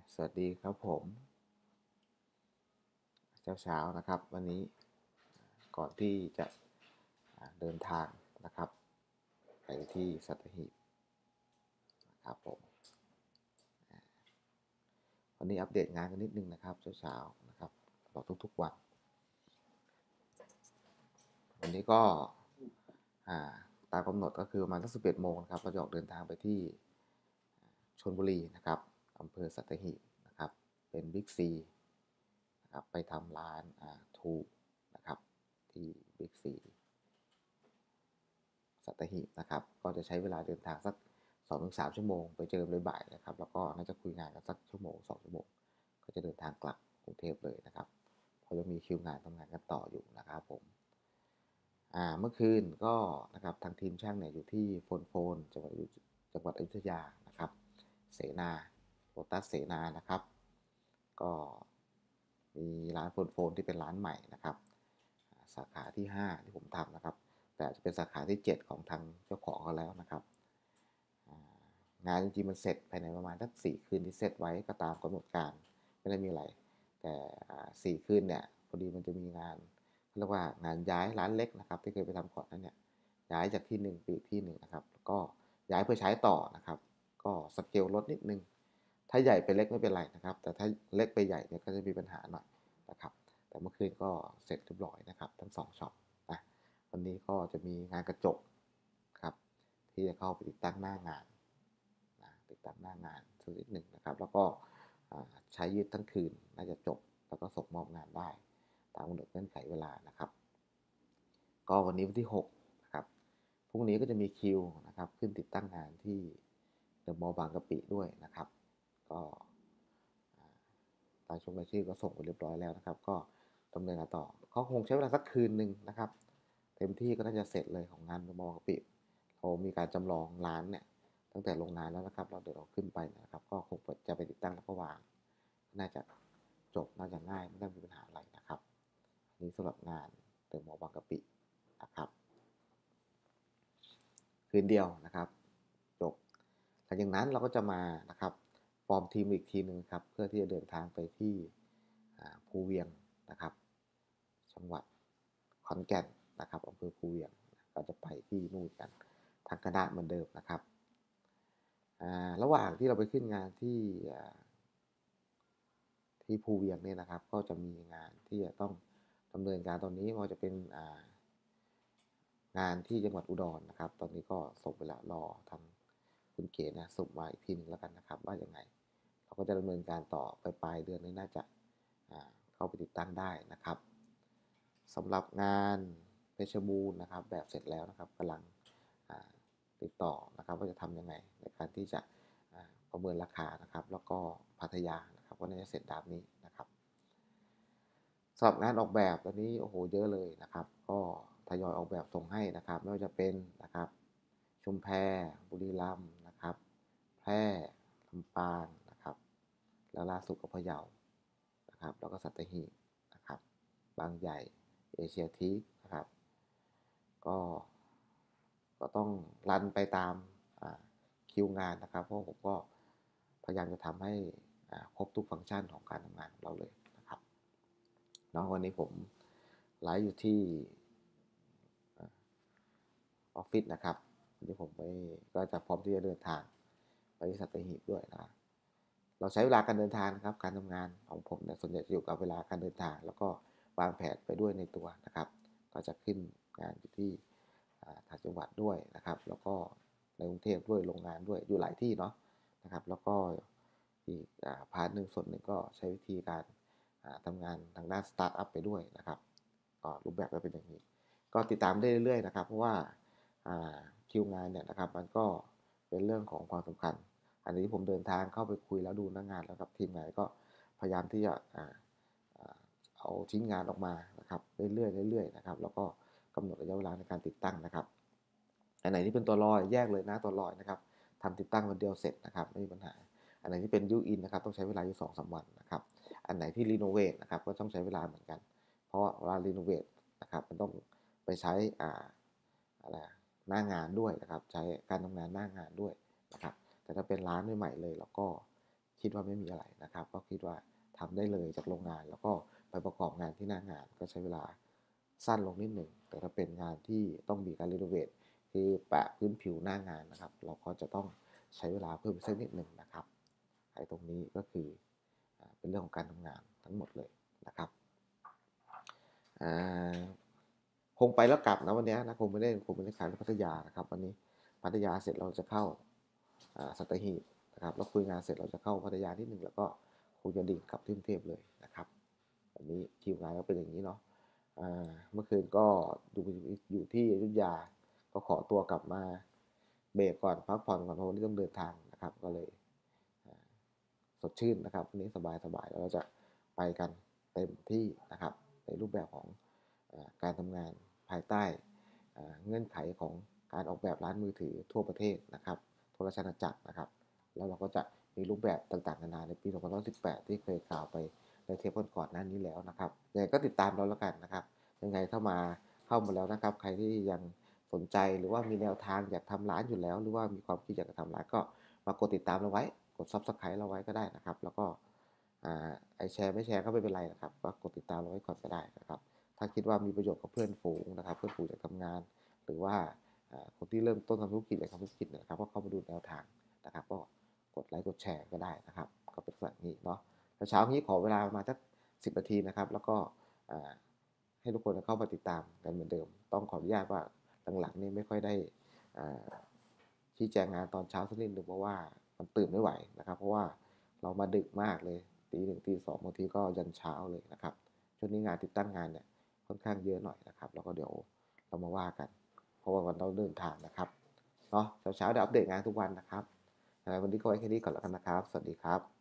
สวัสดีครับผมเช้านะครับวันนี้ก่อนที่จะเดินทางนะครับไปที่สัตหีบนะครับผมวันนี้อัปเดตงานกันนิดนึงนะครับเช้านะครับเราทุกๆวันวันนี้ก็ตามกำหนดก็คือประมาณสัก11 โมงนะครับเราจะออกเดินทางไปที่ชลบุรีนะครับอำเภอสัตหีบนะครับเป็นบิ๊กซีนะครับไปทำร้านทูนะครับที่บิ๊กซี สัตหีบนะครับก็จะใช้เวลาเดินทางสัก2 ถึง 3 ชั่วโมงไปเจอบ่ายๆนะครับแล้วก็น่าจะคุยงานกันสัก1 ชั่วโมง 2 ชั่วโมงก็จะเดินทางกลับกรุงเทพเลยนะครับเพราะยังมีคิวงานทำงานกันต่ออยู่นะครับผมเมื่อคืนก็นะครับทางทีมช่างเนี่ยอยู่ที่โฟนจังหวัดอยุธยานะครับเสนาโลตัสเสนานะครับก็มีร้านโฟนที่เป็นร้านใหม่นะครับสาขาที่5ที่ผมทำนะครับแต่จะเป็นสาขาที่7ของทางเจ้าของเขาแล้วนะครับงานจริงๆมันเสร็จภายในประมาณสัก4 คืนที่เซตไว้ก็ตามกำหนดการไม่ได้มีอะไรแต่4 คืนเนี่ยพอดีมันจะมีงานเรียกว่างานย้ายร้านเล็กนะครับที่เคยไปทำก่อนนั้นเนี่ยย้ายจากที่หนึ่งไปอีกที่หนึ่งนะครับแล้วก็ย้ายเพื่อใช้ต่อนะครับก็สเกลลดนิดนึงถ้าใหญ่ไปเล็กไม่เป็นไรนะครับแต่ถ้าเล็กไปใหญ่เนี่ยก็จะมีปัญหาหน่อยนะครับแต่เมื่อคืนก็เสร็จเรียบร้อยนะครับทั้ง2 ช็อปนะวันนี้ก็จะมีงานกระจกครับที่จะเข้าไปติดตั้งหน้างานติดตั้งหน้างานสักนิดหนึ่งนะครับแล้วก็ใช้ยืดทั้งคืนน่าจะจบแล้วก็ส่งมอบงานได้ตามกำหนดเงื่อนไขเวลานะครับก็วันนี้วันที่6นะครับพรุ่งนี้ก็จะมีคิวนะครับขึ้นติดตั้งงานที่เดอะมอลล์บางกะปิด้วยนะครับก็รายชื่อก็ส่งไปเรียบร้อยแล้วนะครับก็ดำเนินการต่อเขาคงใช้เวลาสักคืนหนึ่งนะครับเต็มที่ก็น่าจะเสร็จเลยของงานเดอะมอลล์บางกะปิเรามีการจำลองร้านเนี่ยตั้งแต่โรงงานแล้วนะครับเราเดี๋ยวเราขึ้นไปนะครับก็คงจะไปติดตั้งแล้วก็วางน่าจะจบน่าจะง่ายไม่น่ามีปัญหาอะไรนะครับนี้สำหรับงานเดอะมอลล์บางกะปินะครับคืนเดียวนะครับจบหลังจากนั้นเราก็จะมานะครับฟอร์มทีมอีกทีหนึ่งครับเพื่อที่จะเดินทางไปที่ภูเวียงนะครับจังหวัดขอนแก่นนะครับอำเภอภูเวียงก็จะไปที่นู่นกันทางคณะเหมือนเดิมนะครับระหว่างที่เราไปขึ้นงานที่ภูเวียงเนี่ยนะครับก็จะมีงานที่จะต้องดำเนินการตอนนี้ว่าจะเป็นงานที่จังหวัดอุดรนะครับตอนนี้ก็ส่งไปแล้วรอทางคุณเก๋นะส่งมาอีกทีนึงแล้วกันนะครับว่ายังไงเราก็จะดำเนินการต่อไปปลายเดือนนี้น่าจะเข้าไปติดตั้งได้นะครับสำหรับงานเพชรบูรณ์นะครับแบบเสร็จแล้วนะครับกำลังติดต่อนะครับว่าจะทำยังไงในการที่จะประเมินราคานะครับแล้วก็พัทยานะครับก็น่าจะเสร็จตามนี้นะครับสำหรับงานออกแบบตอนนี้โอ้โหเยอะเลยนะครับก็ทยอยออกแบบส่งให้นะครับไม่ว่าจะเป็นนะครับชุมแพบุรีรัมย์นะครับแพร่ลำปางนะครับแล้วล่าสุดก็พะเยานะครับแล้วก็สัตหีบนะครับบางใหญ่เอเชียทีคนะครับก็ก็ต้องรันไปตามคิวงานนะครับเพราะผมก็พยายามจะทำให้ครบทุกฟังก์ชันของการทำงานของเราเลยนะครับเนาะวันนี้ผมไลฟ์อยู่ที่ออฟฟิศนะครับที่ผมไปก็จะพร้อมที่จะเดินทางไปสัตหีบด้วยนะเราใช้เวลาการเดินทางนะครับการทำงานของผมเนี่ยส่วนใหญ่จะอยู่กับเวลาการเดินทางแล้วก็วางแผนไปด้วยในตัวนะครับก็จะขึ้นงานอยู่ที่ต่างจังหวัดด้วยนะครับแล้วก็ในกรุงเทพด้วยโรงงานด้วยอยู่หลายที่เนาะนะครับแล้วก็อีกพาร์ทหนึ่งส่วนหนึ่งก็ใช้วิธีการทำงานทางด้านสตาร์ทอัพไปด้วยนะครับก็รูปแบบก็เป็นอย่างนี้ก็ติดตามได้เรื่อยๆนะครับเพราะว่าคิวงานเนี่ยนะครับมันก็เป็นเรื่องของความสำคัญอันนี้ผมเดินทางเข้าไปคุยแล้วดูหน้างานแล้วกับทีมงานก็พยายามที่จะเอาชิ้นงานออกมานะครับเรื่อยๆเรื่อยๆนะครับแล้วก็กำหนดระยะเวลาในการติดตั้งนะครับอันไหนที่เป็นตัวลอยแยกเลยนะตัวลอยนะครับทำติดตั้งวันเดียวเสร็จนะครับไม่มีปัญหาอันไหนที่เป็นบิวอินนะครับต้องใช้เวลาอยู่2-3 วันนะครับอันไหนที่รีโนเวทนะครับก็ต้องใช้เวลาเหมือนกันเพราะว่าเวลารีโนเวทนะครับมันต้องไปใช้อะไรหน้างานด้วยนะครับใช้การทำงานหน้างานด้วยนะครับแต่ถ้าเป็นร้านใหม่ๆเลยเราก็คิดว่าไม่มีอะไรนะครับก็คิดว่าทำได้เลยจากโรงงานแล้วก็ไปประกอบงานที่หน้างานก็ใช้เวลาสั้นลงนิดหนึ่งแต่ถ้าเป็นงานที่ต้องมีการรีโนเวทคือแปะพื้นผิวหน้างานนะครับเราก็จะต้องใช้เวลาเพิ่มสักนิดหนึ่งนะครับไอ้ตรงนี้ก็คือเป็นเรื่องของการทำงานทั้งหมดเลยนะครับอ่าคงไปแล้วกลับนะวันนี้นะคงไม่ได้ขายที่พัทยานะครับวันนี้พัทยาเสร็จเราจะเข้าสัตหีบนะครับแล้วคุยงานเสร็จเราจะเข้าพัทยานิดหนึ่งแล้วก็คงจะดิ่งกลับที่กรุงเทพเลยนะครับวันนี้คิวงานก็เป็นอย่างนี้เนาะเมื่อคืนก็อยู่ที่อยุธยาก็ขอตัวกลับมาเบรกก่อนพักผ่อนก่อนเพราะวันนี้ต้องเดินทางนะครับก็เลยสดชื่นนะครับวันนี้สบายๆแล้วเราจะไปกันเต็มที่นะครับในรูปแบบของการทำงานภายใต้เงื่อนไขของการออกแบบร้านมือถือทั่วประเทศนะครับทั่วราชอาณาจักรนะครับแล้วเราก็จะมีรูปแบบต่างๆนานาในปี2018ที่เคยกล่าวไปในเทปก่อนๆหน้านี้แล้วนะครับยังไงก็ติดตามเราแล้วกันนะครับยังไงถ้าเข้ามาแล้วนะครับใครที่ยังสนใจหรือว่ามีแนวทางอยากทำร้านอยู่แล้วหรือว่ามีความคิดอยากจะทำร้านก็มากดติดตามเราไว้กด Subscribe เราไว้ก็ได้นะครับแล้วก็ไอแชร์ไม่แชร์ก็ไม่เป็นไรนะครับก็กดติดตามเราไว้ก่อนก็ได้นะครับถ้าคิดว่ามีประโยชน์กับเพื่อนฝูงนะครับเพื่อนฝูงอยากทำงานหรือว่าคนที่เริ่มต้นทำธุรกิจอยากทำธุรกิจนะครับก็เข้ามาดูแนวทางนะครับก็กดไลค์กดแชร์ก็ได้นะครับก็เป็นแบบนี้เนาะเช้านี้ขอเวลาประมาณสัก10 นาทีนะครับแล้วก็ให้ทุกคนเข้ามาติดตามกันเหมือนเดิมต้องขออนุญาตว่าหลังๆนี่ไม่ค่อยได้ชี้แจงงานตอนเช้าสักนิดหนึ่งเพราะว่ามันตื่นไม่ไหวนะครับเพราะว่าเรามาดึกมากเลยตี 1ตี 2บางทีก็ยันเช้าเลยนะครับช่วงนี้งานติดตั้งงานเนี่ยค่อนข้างเยอะหน่อยนะครับแล้วก็เดี๋ยวเรามาว่ากันเพราะว่าวันเราเดินทางนะครับเนาะเช้าเดี๋ยวอัปเดตงานทุกวันนะครับวันนี้ก็ไว้แค่นี้ก่อนแล้วกันนะครับสวัสดีครับ